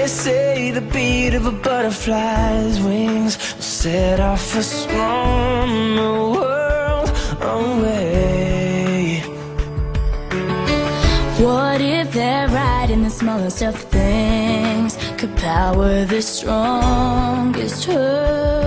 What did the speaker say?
They say the beat of a butterfly's wings will set off us from the world away. What if they're right and the smallest of things could power the strongest hurt?